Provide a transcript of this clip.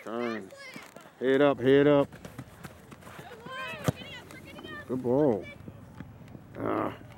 Turn. Head up, head up. Good ball. Ah.